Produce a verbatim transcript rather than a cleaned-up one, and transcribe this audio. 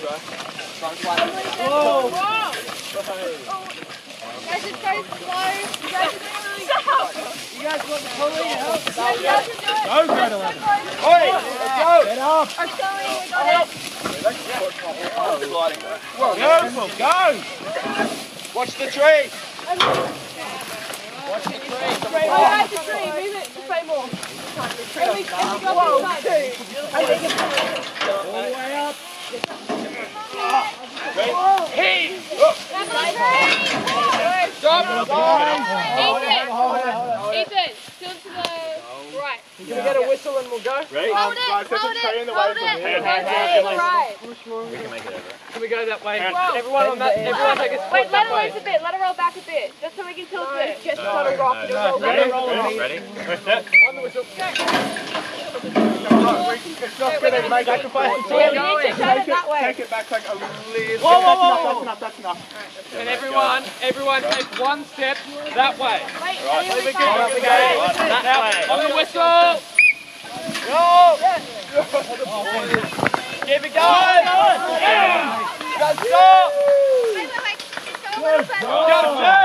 Whoa! Whoa! Guys, it's so slow. You guys are doing really Stop! You guys want Chloe to help? Go, Grade eleven. Oi, let's go! Get up! Our Chloe, we got it. Well, beautiful, go! Watch the tree! Watch the tree! Oh, guys, the tree, move it to frame more. And we, and we go Whoa, inside. two! All the way up! Hey! Stop! Ethan! Ethan! Still to the right. Can we get a whistle and we'll go? Ready? Hold it! Guys, there's Hold a tree in it! the way Hold from it! here. Hold it! Right. We can make it over. Can we go that way? Whoa. Everyone on that, everyone take a spot Wait, let that her way. loose a bit. Let her roll back a bit. Just so we can tilt it. Just No, let her rock no, and no. roll back. Ready? Ready? Ready? First step. On the whistle. It's not going to make sacrifice. Yeah, we need to turn it that way. Take it back like a little. Whoa, whoa, whoa. That's enough, that's enough, that's enough. And everyone, everyone take one step that way. Wait, Right, are you Here we inside? go, here we go. That Now, way. on the whistle. Go! Keep it going! Yeah! Go, stop! Wait, wait, wait. Just go a little bit. Go,